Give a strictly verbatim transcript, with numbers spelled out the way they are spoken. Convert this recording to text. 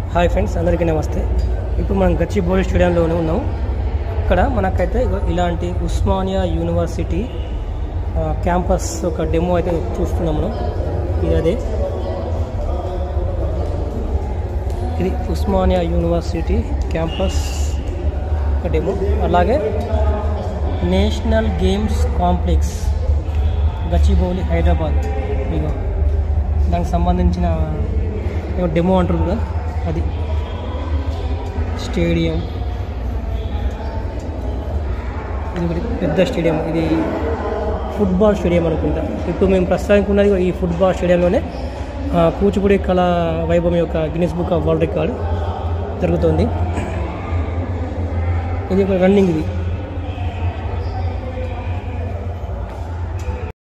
Hi friends, అందరికీ నమస్తే. ఇప్పుడు మనం గచ్చిబౌలి స్టేడియంలోనే ఉన్నాము. ఇక్కడ మనకైతే ఇలాంటి ఉస్మానియా యూనివర్సిటీ క్యాంపస్ ఒక డెమో అయితే చూస్తున్నాం మనం. ఇది అదే ఇది ఉస్మానియా యూనివర్సిటీ క్యాంపస్ ఒక డెమో. అలాగే national games complex Gachibowli Hyderabad, ఇగో దానికి సంబంధించిన డెమో అంటారు కదా, అది స్టేడియం. ఇది ఒకటి పెద్ద స్టేడియం, ఇది ఫుట్బాల్ స్టేడియం అనుకుంటా. ఇప్పుడు మేము ప్రస్తుతానికి ఉన్నది ఈ ఫుట్బాల్ స్టేడియంలోనే కూచిపూడి కళా వైభవం యొక్క Guinness book of world record జరుగుతుంది. ఇది ఒక రన్నింగ్, ఇది